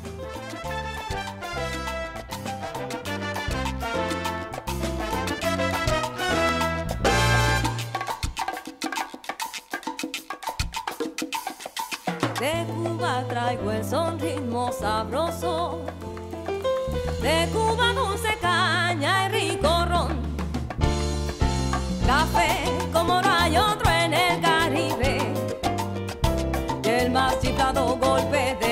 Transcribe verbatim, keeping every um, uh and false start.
De Cuba traigo el son ritmo sabroso, de Cuba dulce caña y rico ron, café como no hay otro en el Caribe, y el más chiflado golpe de